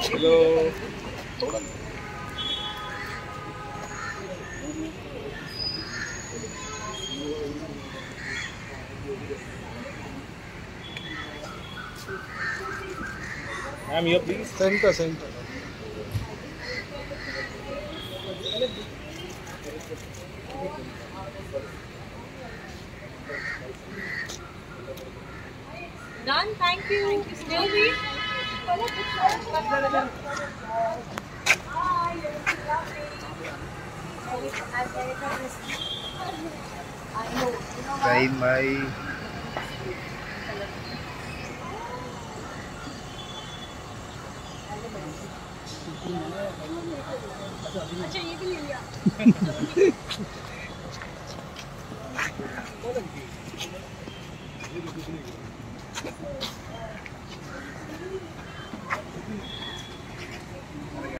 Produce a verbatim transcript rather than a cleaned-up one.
Hello ma'am, here please. Center, center. Done. Thank you. Thank you. Still me? Time by. अच्छा ये भी ले लिया